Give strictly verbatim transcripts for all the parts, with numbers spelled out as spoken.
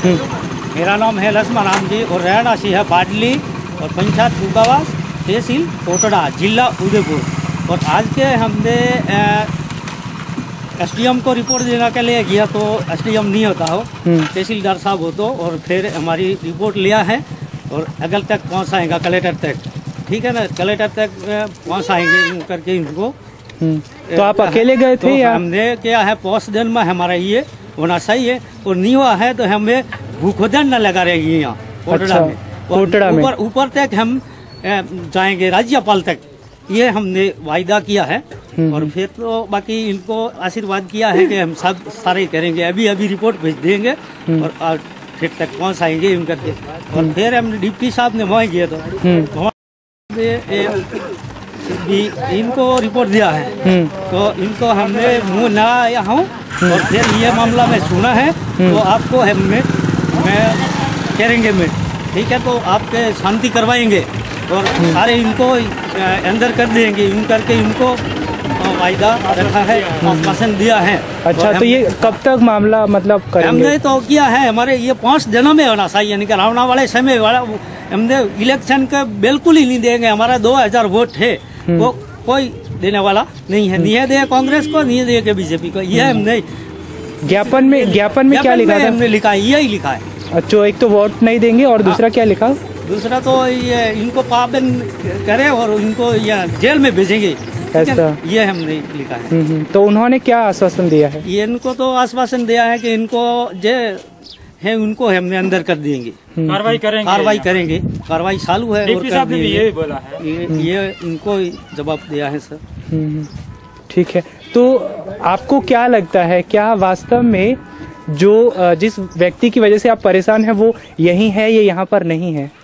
मेरा नाम है लक्ष्मण राम जी और रहवासी है बाडली और पंचायत फूकावास तहसील कोटड़ा जिला उदयपुर। और आज के हमने एसडीएम को रिपोर्ट देने के लिए गया तो एसडीएम नहीं होता हो, तहसीलदार साहब हो तो, और फिर हमारी रिपोर्ट लिया है और अगल तक पहुंचाएगा कलेक्टर तक, ठीक है ना, कलेक्टर तक पहुंचाएंगे यूँ करके इनको। तो आप अकेले गए थे? तो या हमने क्या है पोस्ट दिन में हमारा ये होना सही है और नहीं हुआ है तो हमें भूखोदन न लगा रहेगी यहाँ कोटड़ा में। कोटड़ा में ऊपर ऊपर तक हम जाएंगे राज्यपाल तक, ये हमने वायदा किया है। और फिर तो बाकी इनको आशीर्वाद किया है कि हम सब सारे करेंगे, अभी अभी रिपोर्ट भेज देंगे और फिर तक पहुँचाएंगे यूँ करके। और फिर हम डिप्टी साहब ने वहाँ गए तो भी इनको रिपोर्ट दिया है तो इनको हमने मुँह न आया हूँ और फिर ये मामला मैं सुना है तो आपको हमने मैं करेंगे मैं, ठीक है, तो आपके शांति करवाएंगे और सारे इनको अंदर कर देंगे यूँ करके इनको वायदा रखा है, आश्वासन दिया है। अच्छा, तो ये कब तक मामला मतलब करेंगे? हमने तो किया है हमारे ये पाँच दिनों में होना चाहिए, यानी कि आने वाले समय वाला हमने इलेक्शन का बिल्कुल ही नहीं देंगे। हमारा दो हजार वोट है वो कोई देने वाला नहीं है, नहीं दे कांग्रेस को, नहीं दे बीजेपी को। ये हमने ज्ञापन में ज्ञापन में क्या लिखा था? हमने लिखा है यही लिखा है। अच्छा, एक तो वोट नहीं देंगे और दूसरा क्या लिखा? दूसरा तो ये इनको पाबंद करे और इनको ये जेल में भेजेंगे, ऐसा ये हमने लिखा है। तो उन्होंने क्या आश्वासन दिया है? ये इनको तो आश्वासन दिया है कि इनको जो है उनको हमने अंदर कर देंगे, कार्रवाई करेंगे, कार्रवाई करेंगे, कार्रवाई चालू है। डिप्टी साहब ने भी यही बोला है, ये, ये इनको जवाब दिया है सर। ठीक है, तो आपको क्या लगता है, क्या वास्तव में जो जिस व्यक्ति की वजह से आप परेशान हैं वो यही है या यहाँ पर नहीं है?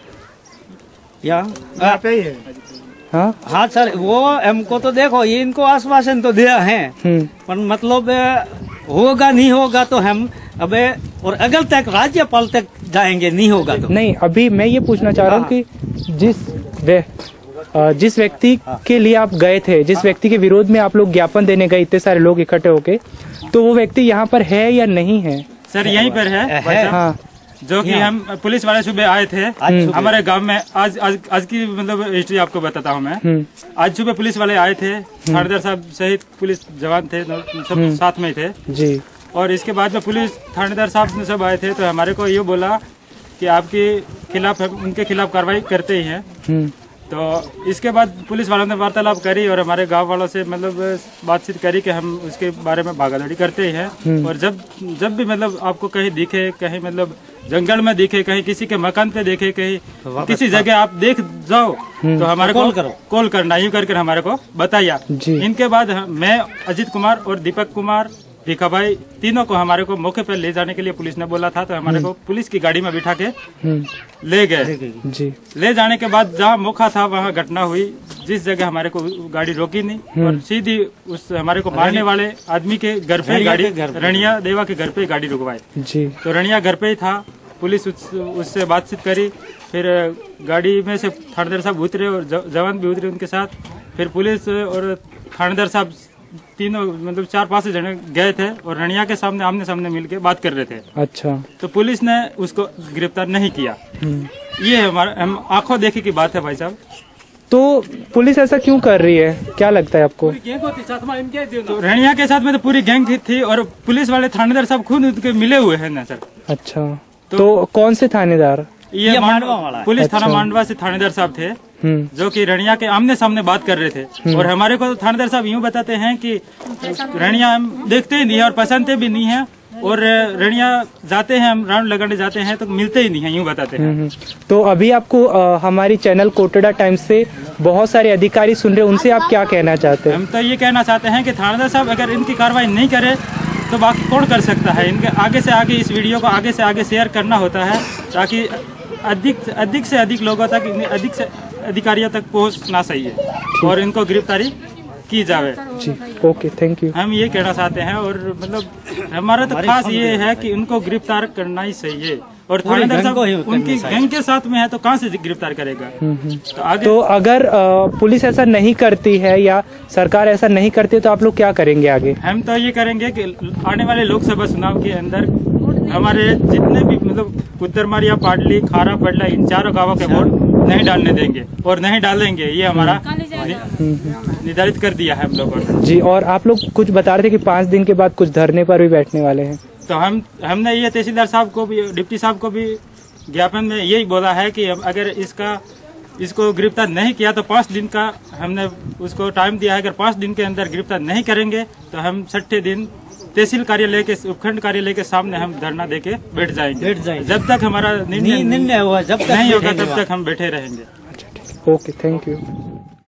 यहाँ पे ही है। हाँ हाँ सर, वो हमको तो देखो ये इनको आश्वासन तो दिया है पर मतलब होगा नहीं होगा तो हम अबे और अगल तक राज्यपाल तक जाएंगे, नहीं होगा तो नहीं। अभी मैं ये पूछना चाह रहा हूँ कि जिस वे, जिस व्यक्ति के लिए आप गए थे, जिस व्यक्ति के विरोध में आप लोग ज्ञापन देने गए, इतने सारे लोग इकट्ठे होके, तो वो व्यक्ति यहाँ पर है या नहीं है? सर यहीं पर है, है। हाँ, जो कि हम पुलिस वाले सुबह आए थे हमारे गांव में। आज आज आज की मतलब हिस्ट्री आपको बताता हूँ मैं। आज सुबह पुलिस वाले आए थे, थानेदार साहब सहित पुलिस जवान थे, सब साथ में थे जी। और इसके बाद में पुलिस थानेदार साहब सब आए थे तो हमारे को ये बोला कि आपके खिलाफ उनके खिलाफ कार्रवाई करते ही हैं। तो इसके बाद पुलिस वालों ने वार्तालाप करी और हमारे गांव वालों से मतलब बातचीत करी कि हम उसके बारे में भागादौड़ी करते ही हैं। और जब जब भी मतलब आपको कहीं दिखे, कहीं मतलब जंगल में दिखे, कहीं किसी के मकान पे देखे, कहीं किसी जगह आप देख जाओ तो हमारे को कॉल, कॉल करना, यूँ करके हमारे को बताया। इनके बाद मैं अजीत कुमार और दीपक कुमार भीखा भाई तीनों को हमारे को मौके पर ले जाने के लिए पुलिस ने बोला था, तो हमारे को पुलिस की गाड़ी में बिठा के ले गए जी। ले जाने के बाद जहाँ मौका था वहाँ घटना हुई, जिस जगह हमारे को गाड़ी रोकी नहीं और सीधी उस हमारे को मारने वाले आदमी के घर पे गाड़ी, रनिया देवा के घर पे गाड़ी रुकवाई जी। तो रनिया घर पे ही था, पुलिस उस, उससे बातचीत करी, फिर गाड़ी में से थानेदार साहब उतरे और जवान भी उतरे उनके साथ। फिर पुलिस और थानेदार साहब तीनों मतलब चार पांच जने गए थे और रनिया के सामने आमने सामने मिलके बात कर रहे थे। अच्छा, तो पुलिस ने उसको गिरफ्तार नहीं किया। ये हमारा हम आंखों देखी की बात है भाई साहब। तो पुलिस ऐसा क्यों कर रही है, क्या लगता है आपको? तो रनिया के साथ में तो पूरी गैंग थी और पुलिस वाले थानेदार साहब खुद उनके मिले हुए हैं ना सर। अच्छा, तो, तो कौन से थानेदार? ये, ये मांडवा वाला पुलिस अच्छा। थाना मांडवा से थानेदार साहब थे जो कि रनिया के आमने सामने बात कर रहे थे। और हमारे को थानेदार साहब यूँ बताते हैं कि रनिया हम देखते ही नहीं है और पहचानते भी नहीं है और रनिया जाते हैं, हम राउंड लगाने जाते हैं तो मिलते ही नहीं है, यूँ बताते हैं। तो अभी आपको आ, हमारी चैनल कोटड़ा टाइम्स से बहुत सारे अधिकारी सुन रहे, उनसे आप क्या कहना चाहते हैं? हम तो ये कहना चाहते हैं कि थानेदार साहब अगर इनकी कार्रवाई नहीं करे तो बाकी कौन कर सकता है। इनके आगे से आगे इस वीडियो को आगे से आगे शेयर करना होता है ताकि अधिक अधिक से अधिक लोगों तक, अधिक से अधिकारियों तक पहुंचना चाहिए और इनको गिरफ्तारी की जावे जी। Okay, thank you. हम ये कहना चाहते हैं और मतलब हमारा तो खास ये है कि उनको गिरफ्तार करना ही चाहिए। और थानेदार साहब उनकी गैंग के साथ में है तो कहाँ से गिरफ्तार करेगा? तो आगे तो अगर आ, पुलिस ऐसा नहीं करती है या सरकार ऐसा नहीं करती तो आप लोग क्या करेंगे आगे? हम तो ये करेंगे कि आने वाले लोकसभा चुनाव के अंदर हमारे जितने भी मतलब कुतरमारिया, पाडली, खारा, पडला इन चारों गांवों के वोट नहीं डालने देंगे और नहीं डालेंगे, ये हमारा निर्धारित कर दिया है हम लोगों ने। जी, और आप लोग कुछ बता रहे थे कि पाँच दिन के बाद कुछ धरने पर भी बैठने वाले हैं। तो हम हमने ये तहसीलदार साहब को भी, डिप्टी साहब को भी ज्ञापन में यही बोला है कि अगर इसका इसको गिरफ्तार नहीं किया तो पाँच दिन का हमने उसको टाइम दिया है। अगर पाँच दिन के अंदर गिरफ्तार नहीं करेंगे तो हम छठे दिन तहसील कार्यालय के, उपखंड कार्यालय के सामने हम धरना देके बैठ जाएंगे बैठ जाएंगे जब तक हमारा निर्णय निर्णय हुआ, जब तक नहीं होगा तब तक हम बैठे रहेंगे। अच्छा, ठीक है, ओके, थैंक यू।